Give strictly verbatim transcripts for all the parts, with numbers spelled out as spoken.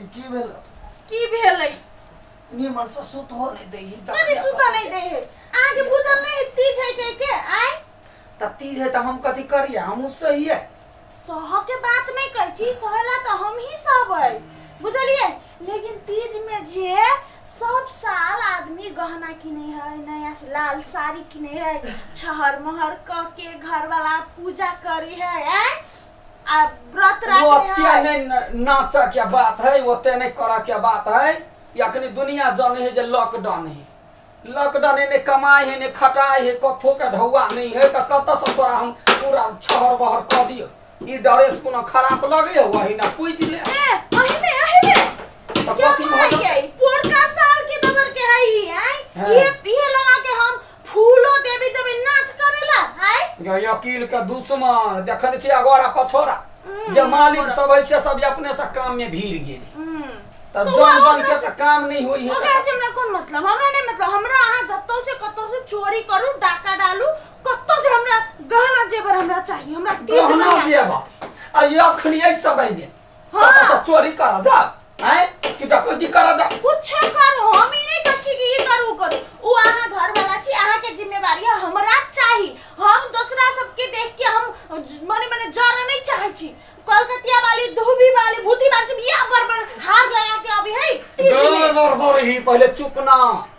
की भेल की भेलै निमन से सुत हो नहीं देही कदी सुत नहीं दे है आगे बुझल नहीं तीज है के के आय त तीज है त हम कथि करिया हम सही है सह के बात नहीं कर छी सहला त हम ही सहबै बुझलिए लेकिन तीज में जे सब साल आदमी गहना किने है नया लाल साड़ी किने है छहर महर क के घर वाला पूजा करी है हैं आ व्रत रखे है वो नहीं नाचा क्या बात है वो ते नहीं करा क्या बात है यखनी दुनिया जाने है जे लॉकडाउन है लॉकडाउन है ने कमाई है ने खटाई है कथो का ढौआ नहीं है त कत से तोरा हम पूरा छहर बहर क दियो ई ड्रेस कोनो खराब लगे वही ना पूछ ले ए अही में अही में त क्या कथि भाई हो के पोरका साल के नंबर के है ही है ये ये लगा के हम फूलो देवी जब नाच करेला है ये अकील का दुश्मन देखन छी अगोरा पछोरा जे मालिक सब है से सब अपने से काम में भीड़ गेल त जन जन के त काम नहीं होई है ओकरा से हमरा कोन मतलब हमरा नहीं मतलब हमरा अहाँ जत्तो से कत्तो से चोरी करू डाका डालू कत्तो से हमरा गहना जेवर हमरा चाहिए हमरा गहना जेवर आ ये अखनी ऐ सब है हां त चोरी करा जा हैं कि डकैती करा जा कुछ कर हम ही नहीं कछि कि ई करू करू उ अहाँ घर वाला छी अहाँ के जिम्मेवारी है हमरा चाहिए हम दूसरा सबके देख के हम माने माने जरा नहीं चाहे छी कलकतिया वाली धोबी वाली भूती वाली ये बरबर हार लगा के अभी है बर बर बर ही पहले चुप ना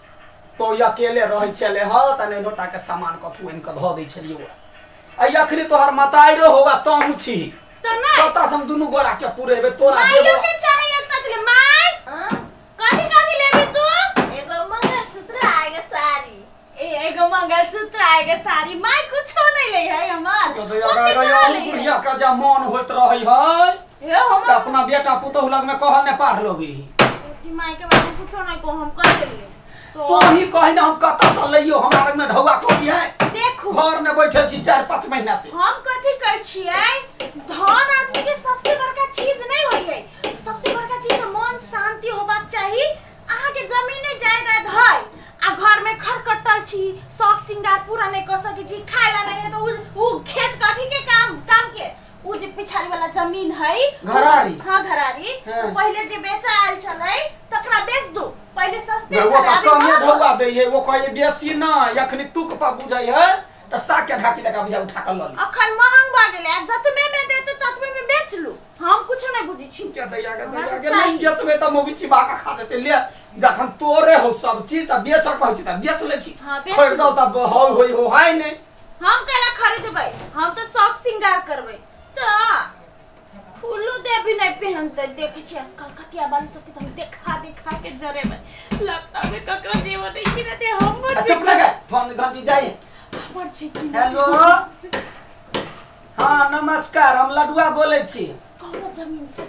तो ये अकेले रह चले ह तने नोटा के सामान कथु इनका ध दै छलियो आ अखनी तोहर मताइरो होगा त हम छी त ना पता हम दुनु गोरा के पुरेबे तोरा माइयो के चाहिए कतले माय हां कथि कथि लेबी तू एगो मंगलसूत्र आएगा साड़ी ए एगो मंगलसूत्र आएगा साड़ी माय कुछ नहीं ले है हमार तो दया गया बुढ़िया का जा मन होत रही है हे हम अपना बेटा पुतोह लग में कहल ने पार लोगी उसी माय के बारे में कुछ नहीं को हम कर देलिए तो ही कहि ना हम कत से लइयो हमरा लग में ढौआ कोई है देखो घर में बैठे छी चार पाँच महीना से हम कथि कहै छियै धन आदमी के सबसे बड़का चीज नहीं होई है सबसे बड़का चीज मन शांति होबाक चाहिए अहाँ के जमीन जायदाद है आ घर में खरकटल छी शौक सिंगार पूरा नहीं कर सके छी खाइला नहीं है तो उ उ खेत कथि के काम काम के उ जे पिछाड़ी वाला जमीन है घरारी हां घरारी हाँ। पहले जे बेचा आयल छलै तकरा बेच दो पहले सस्ते वो का कमे ढौआ दे है वो कहे बेसी ना यखनी तुक पा बुझाई है त साग के ढाकी लगा बुझा उठा कर ल अखन महंग भ गेलै जतमे में देते ततमे में बेच लू हम कुछ नहीं बुझी छी क्या दैया के दैया के नहीं बेचबे त मोगी चिबा का खा जते ले जखन तोरे हो सब चीज त बेच कहै छी त बेच ले छी हां बेच खरीद त हो होई हो है नहीं हम केला खरीदबै हम तो शौक सिंगार करबै त फूलो देवी नहीं पहन से देखे छी कलकतिया वाली सब के हम देखा देखा के जरे में लगता में ककरो जीवन नहीं किनते हम चुप लगे फोन घंटी जाए हमर छी हेलो हां नमस्कार हम लडुआ बोले छी कौन जमीन छै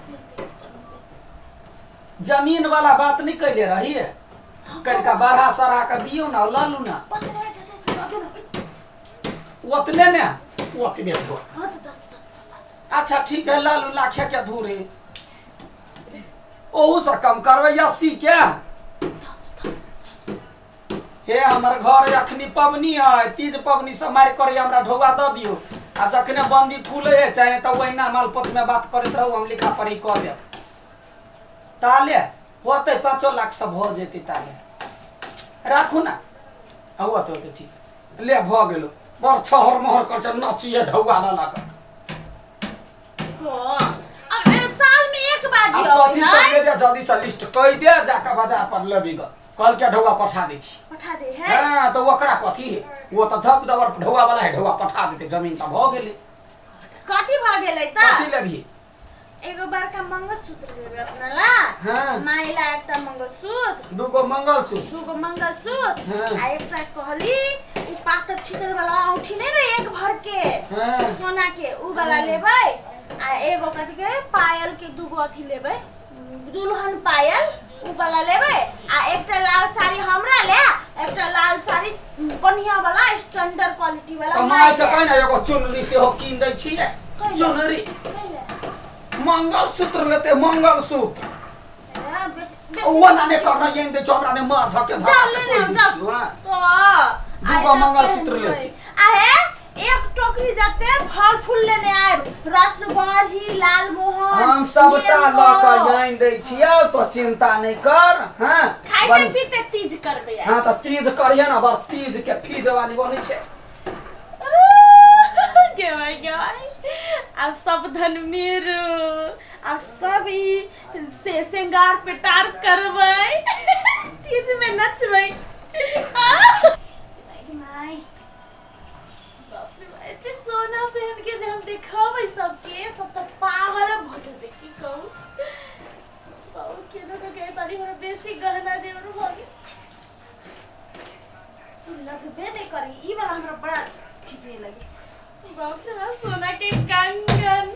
जमीन वाला बात नहीं कहले रही है कनका बढ़ा सरा के दियो ना लालू ना ओतने ने ओतने दो अच्छा ठीक है लालू लाखे के धूरे ओहू से कम करवे अस्सी क्या हे हमर घर अखनी पवनी है तीज पवनी से मार कर हमरा ढौआ द दियो आ जखने बंदी खुले है चाहे त ओहिना मालपत में बात करत रहू हम लिखा पढ़ी कर ले ताले होते पाँचो लाख सब हो जेती ताले राखू ना हुआ तो ठीक ले भ गेलो बड़ छहर महर कर नचिए ढौआ न लगा अब साल में एक बार अब कथि सब ले जल्दी से लिस्ट कह दे जाका बाजार पर लेबी ग कल के ढौआ पठा दे छी पठा दे है हां तो ओकरा कथि है वो तो धप दवर ढौआ वाला है ढौआ पठा देते जमीन त भ गेले कथि भ गेलै त कथि लेबी एगो बड़का मंगलसूत्र लेबे अपना ला हां माइला एकटा मंगलसूत्र दूगो मंगलसूत्र दूगो मंगलसूत्र हाँ। आ एकटा कहली उ पातर छितर वाला औठी नहीं रे एक भर के हां सोना के उ वाला लेबै आ एगो कथि के पायल के दूगो अथी लेबै दुल्हन पायल उ वाला लेबै आ एकटा लाल साड़ी हमरा ले एकटा लाल साड़ी बढ़िया वाला स्टैंडर्ड क्वालिटी वाला कमाई त कहै ना एगो चुनरी से हो कीन दै छिए चुनरी मंगलसूत्र लेते मंगलसूत्र वो ना ने करना ये दे हमरा ने मार धके धके तो दूगो मंगलसूत्र लेते आहे एक टोकरी जाते फल फूल लेने आए रसबरी लाल मोहन हम सबटा ल के आइन दै छियौ तो चिंता नहीं कर। हां खाइते पीते तीज करबे। हां त तीज करिए ना बर तीज के फीज वाली बनै छै। के भाई के भाई अब सब धन मेरो अब सब ई से श्रृंगार पेटार करबै तीज में नचबै। माय बाप रे भाई ते सोना पहन के जे हम देखबै सबके सब त पागल भ जेतै की कहू। बाबू केनो के कहे तारी हमरा बेसी गहना देवर भ गेल लगबे नहीं करी ई वाला हमरा बड़ा ठीक नहीं लगे। बाप रे बाप सोना के कंगन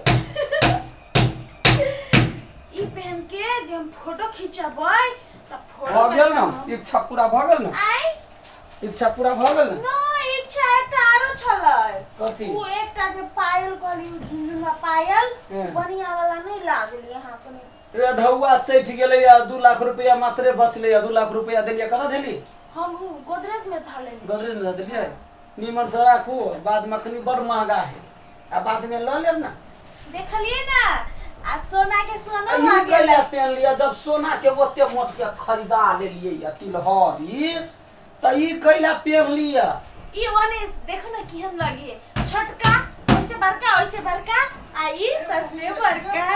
ई पहन के जे हम फोटो खिंचबै त फोटो भ गेल ना इच्छा पूरा भ गेल ना। आई इच्छा पूरा भ गेल ना। न इच्छा एकटा आरो छलै कथि वो एकटा जे पायल कहली झुनझुना पायल हम्म। बढ़िया वाला नहीं लागल यहाँ कनी रे ढौआ सैठ गेलै या दू लाख रुपया मात्रे बचलै या दू लाख रुपया देलिया कना देली हम गोदरेज में था लेली गोदरेज में देलिया नीमन से राखू बाद में कनी बड़ महंगा है आ बाद में ल लेब ना। देखलिए ना आ सोना के सोना ई भ गेल कैला पहन लिया जब सोना के ओते मोट के खरीदा लेलिए या तिलहरी त ई कैला पहन लिया। ई ओने देखो ना केहन लगे छोटका ओइसे बड़का ओइसे बड़का आ ई सबसे बड़का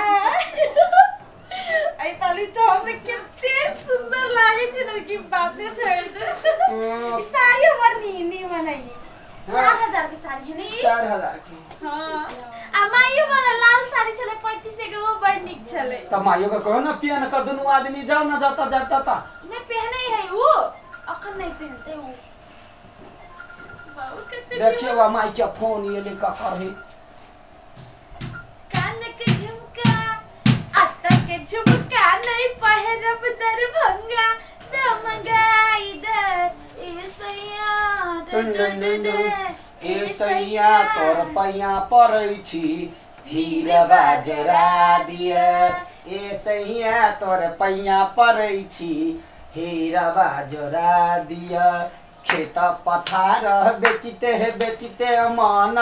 आई पाली तो हमसे कितने सुंदर लागे छै ना की बातें छोड़ दे। ई साड़ी हमर नीनी बनाई चार हजार की साड़ी है नी चार हजार की। हां आ माइयो वाला लाल साड़ी चले पैंतीस के वो बड़ निक चले त माइयो का कहो ना पहन कर दुनु आदमी जाओ ना जाता जाता ता मैं पहने ही है वो अखन नहीं पहनते वो बाबू कितने देखिए वा माई के फोन ये ले का करे कान के झुमका आता के झुमका नहीं पहरब दरभंगा समंगा इधर ए सैया टन टन टन ए सैया तोर पैया परै छी हीरवा जरा दिया ए सैया तोर पैया परै छी हीरवा जरा दिया खेत पथार बेचते है बेचते मन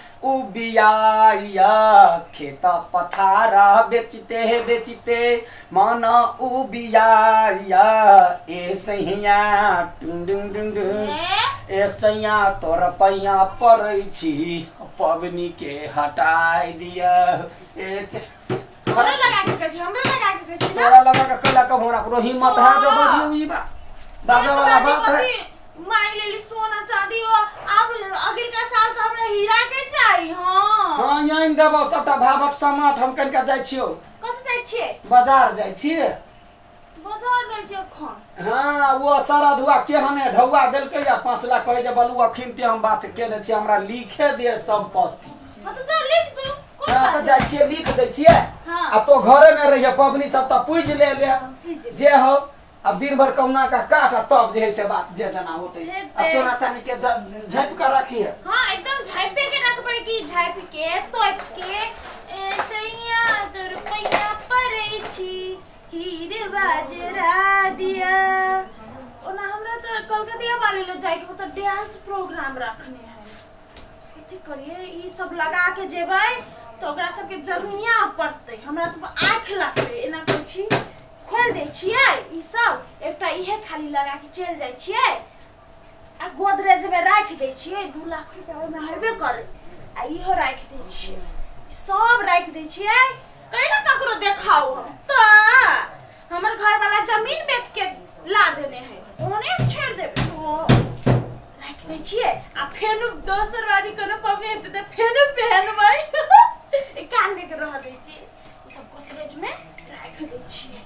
उबियाइया खेत पथार बेचते है बेचते मन उबियाइया ए सैया टुन डुन डुन डुन ए सैया तोर पैया परै छी पवनी के हटाई दिया ए हमरा लगा के कछ हमरा लगा के कछ ना तोरा लगा के कला के हमरा कोनो हिम्मत है जो बजियो ई बा दादा वाला बात है। माई लेली सोना चांदी हो अब अगले का साल तो हमरा हीरा के चाहिए। हां हां यहीं देबो सबटा भावक समाट हम कनका जाय छियो कत जाय छिए बाजार जाय छिए बाजार जाय छिए खन। हां वो सारा धुआ केहने ढौआ देलकै या पाँच लाख कहे जे बलुआ खिनते हम बात केने छी हमरा लिखे दे संपत्ति। हां तो जा लिख दो कोन हां तो जाय छिए लिख दै छिए। हां आ तो घरे न रहिए पबनी सब त पूज ले ले जे हो अब दिन भर कौना का काट तब जे है से बात जे जना होते आ सोना चांदी के झप कर रखिए। हां एकदम झाइपे के रखबै की झाइप के तोच के ऐसैया तो रुपया परै छी हीरे बाजरा दिया ओना हमरा तो कलकतिया वाले लो जाय के तो डांस प्रोग्राम रखने है कथि करिए ई सब लगा के जेबै तो ओकरा सब के जमीनिया पड़तै हमरा सब आंख लागतै एना कहै छी खोल दे छियै ई सब एकटा इहे खाली लगा के चल जाय छियै आ गोदरेज में राख दे छियै दू लाख रुपया में हरबे करे आ इहो राख दे छियै सब राख दे छियै कहीं ना ककरो देखाओ हम तो हमर घर वाला जमीन बेच के ला देने है ओने छोड़ देबे तो राख दे छियै आ फेन दोसर बाजी कोनो पबनी हेतै त फेन पहनबै ए कान के रह दे छियै ई सब गोदरेज में राख दे छियै।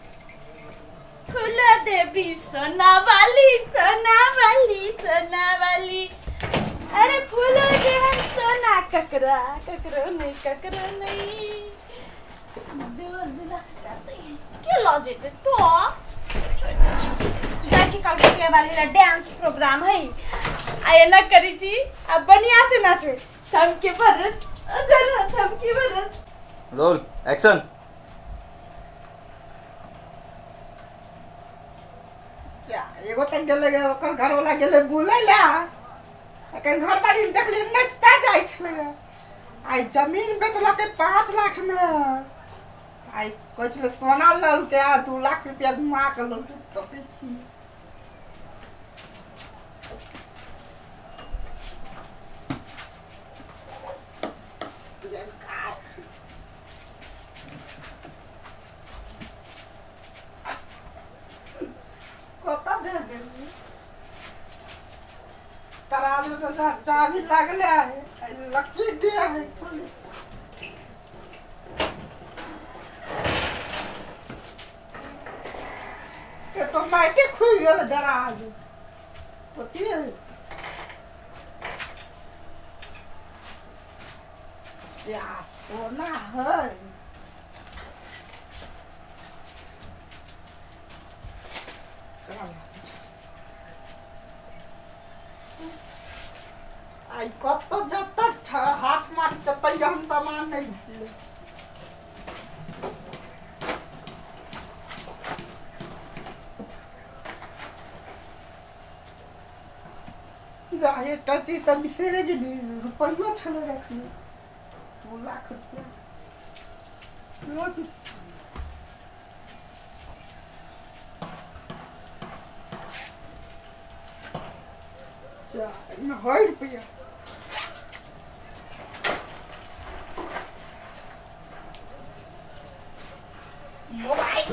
फूला देवी सोना वाली सोना वाली सोना वाली अरे फूलो के हम सोना ककरा ककरो नहीं ककरो नहीं देव दिला करते के लॉजिक तो जाची कलकतिया वाली ला डांस प्रोग्राम है आय ना करी छी अब बढ़िया से नाचे थम के भरत चलो थम के भरत रोल एक्शन। एगो तक गेले ओकर घर वाला गेले बुलै ला एकर घर वाली देखले नचता जाय छले आई जमीन बेचला के पाँच लाख में आई कुछ सोना लौटे आ दो लाख रुपया घुमा के लौटे तो पीछी कोता दे दे तराजू तो चाबी लागले है लकी दिया है ये तो माइके खुल गया दराज होती है क्या सोना है आई कब तो जब तक हाथ मार तब तक हम सामान नहीं भूले जाए टची तब बिसेरे के लिए रुपया छले रखी दो लाख रुपया जा इनमें है रुपया मोबाइल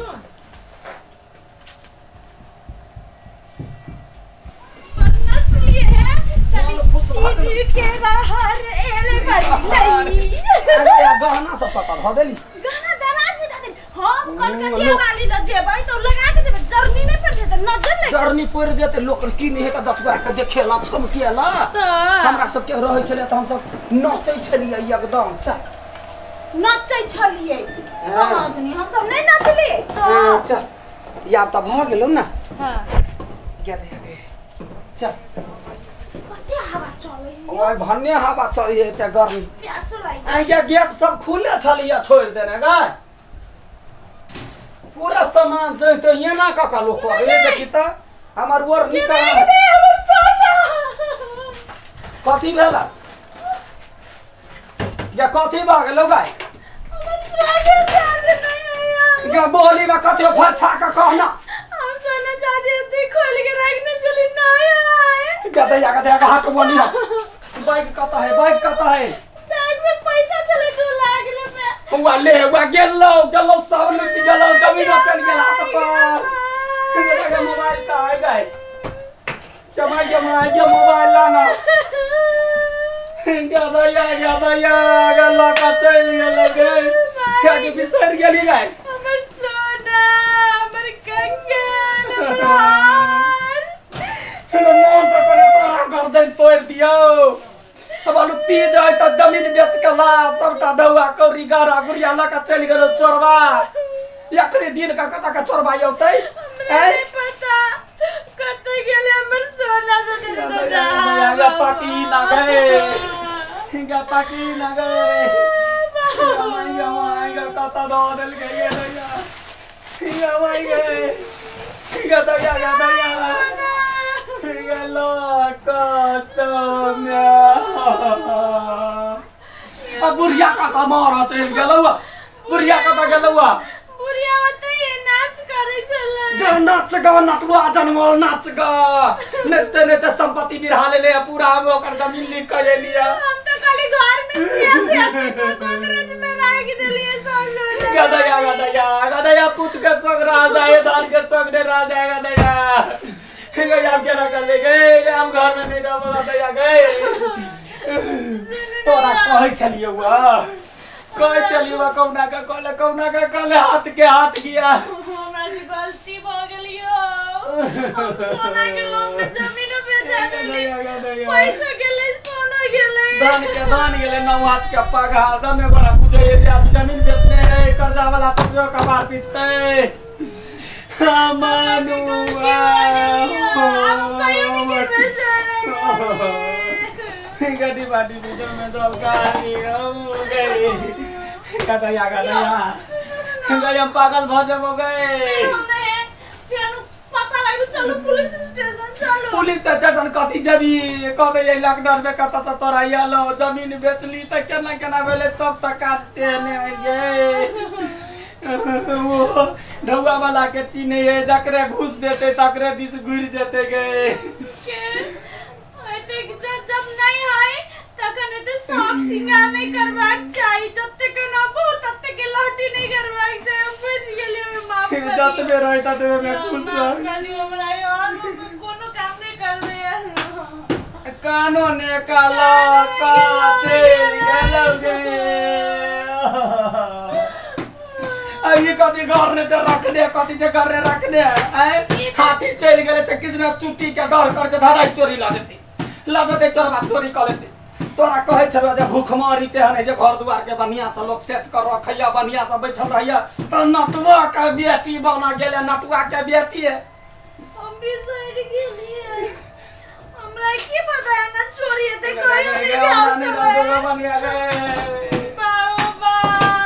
जी के बाहर एले बड़ी अरे यार गहना सब पता ध देली गाना दराज में दादी हम कलकतिया वाली ल जेबै तो लगा के जेबै जर्नी नहीं पड़ जेते नजर नहीं जर्नी पड़ जेते लोकल की नहीं है का दस बार के देखेला छमकेला हमरा सब के रहै छले त हम सब नाचै छलिए एकदम छ नाचै छलिए कहां दुनी हम सब नहीं नाचलिए तो चल या त भ गेलौ ना हां क्या दे चल कते हवा चलै ओए भन्ने हवा चली है त गर्मी प्यासो लागि आ ये गेट सब खुले छलिए छोड़ देने गा पूरा सामान से तो ये ना का लोग को ये देखि त हमर वर निकल हमर सोना कथी भेला या कथी भ गेलौ गाय हमर सोना चाहे नहीं या बोली में कथी फरछा का कहना हम सोना चाहे ती खोल के रखने चली नहीं आए गदा या गदा का हाथ बनी है बाइक कता है बाइक कता है बैग में पैसा चले दो लाख रुपए हुआ ले हुआ गेलो गेलो सब लुट गेलो जमीन चल गेला हाथ पर ये मोबाइल का है गाय जमाई जमाई ये मोबाइल लाना गदा या गदा या गला का चल गेल गे क्या के बिसर गेली गाय हमर सोना हमर कंगन हमर मन तो करे तोरा गर्दन तोड़ दियो अब आलू तीज है तो जमीन बेच के ला सबटा डौआ कौरी गारा गुड़िया ला का चल गेलो चोरवा एकरे दिन का कता का चोरवा होतै नहीं पता कत गेले हमर सोना दे दे या पाकी ना गए गा पाकी ना गए माई गा माई गा कता डोल गई है या माई गए गा तो या गा दया गेलो कसम अब बुढ़िया का त मारा चल गेलौ बुढ़िया का त गेलौ बुढ़िया होते ये नाच करे चले जो नाच गा नटवा जनमोल नाच गा नचते ने त संपत्ति बिरहा ले ले पूरा हम ओकर जमीन लिख के लिया हम तो खाली घर में सिया सिया तो गोदरेज में रख देलिए सब लोग गदया गदया गदया पुत के संग राजा है धान के संग राजा है गदया गया क्या कर ले गए हम घर में नहीं रहो गदया गए तोरा कह चलिए हुआ कह चलिए हुआ कौना का कल कौना का कल हाथ के हाथ गया हमरा से गलती भ गेलियो हम सोना के लोग में जमीन बेचा देली पैसा गेले सोना गेले धान के धान गेले नौ हाथ के पगा दम में बड़ा पूछे ये जमीन बेचने कर्जा वाला सब जो कबार पीटते मनुआ हम कहियो नहीं के बेचा गड्डी बाटी बीचों में सब गाड़ी हो गई गदया गदया गया पागल भजम हो गए हमने फिर पता जाए चलो पुलिस स्टेशन चलो पुलिस स्टेशन कथी जबी कहते ये लॉकडाउन में कत से तोरा आलो जमीन बेचली त केना केना भेले सब त काटते ने ये वो ढौआ वाला के चीने है जकरे घुस देते तकरे दिस घुर जेते गए के एते जब नहीं है तखन एते शौक सिंगार नहीं करबाक चाहिए जब तक ना बहुत तब तक लहटी नहीं करबाक चाहिए बुझ गेलिए मैं माफ कर जत में रहता तो मैं खुश रह खाली हमरा यार कोनो काम नहीं करबे कानो ने काला का चल गेलगे आई कथी घर ने चल रख दे कथी जे घर ने रख दे हैं हाथी चल गेले त किसने चुट्टी के डर कर जे धारा चोरी ला देते ला देते चोरबा चोरी कर लेते तोरा कहे छलो जे भूखमरी ते हने जे घर दुआर के बढ़िया से लोग सेट कर रखैया बढ़िया से बैठल रहैया त नटुआ के बेटी बना गेले नटुआ के बेटी है हम भी सही गेलिए हमरा की पता है ना चोरी एते कोई नहीं बन गए बाबा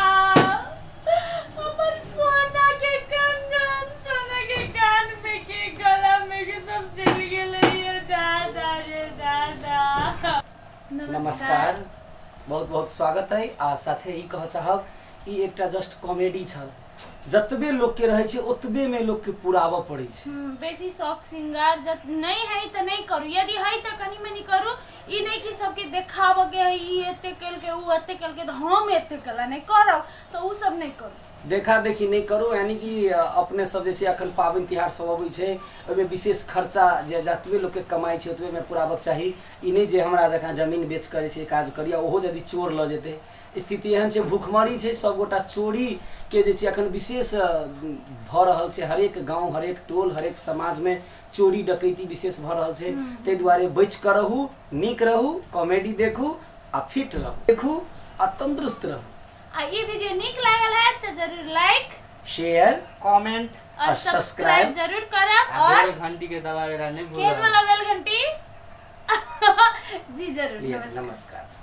हमर सोना के कंगन सोना के कान में के गला में के सब चल गेले ये दादा रे दादा नमस्कार बहुत बहुत स्वागत है आ साथे ई कह चाहब ई एकटा जस्ट कॉमेडी छ जतबे लोग के रहे छे ओतबे में लोग के पुरावा पड़े छे हम बेसी शौक सिंगार जत नहीं है त नहीं करू यदि है त कनी मनी करू ई नहीं कि सबके देखाव के है ई एते कल के ऊ एते कल के त हम एते कला नहीं करब तो ऊ सब नहीं करू देखा देखी नहीं करो यानी कि अपने सब जैसे अखन पाबन तिहार सब अबै छे ओमे विशेष खर्चा जे जतबे लोग के कमाई छे ओतबे में पुराबक चाही ई नहीं जे हमरा जका जमीन बेच कर से काज करिया ओहो यदि चोर ल जेते स्थिति एहन छे भूखमरी छे सब गोटा चोरी के जे छे अखन विशेष भ रहल छे हरेक गांव हरेक टोल हरेक समाज में चोरी डकैती विशेष भ रहल छे तै दुआरे बच कर रहू नीक रहू कॉमेडी देखू आ फिट रहू देखू आ तंदुरुस्त रहू आ ये वीडियो नीक लागल है तो जरूर लाइक शेयर कमेंट और सब्सक्राइब जरूर करब और घंटी के दबावे नहीं खेल वाला बेल घंटी जी जरूर नमस्कार।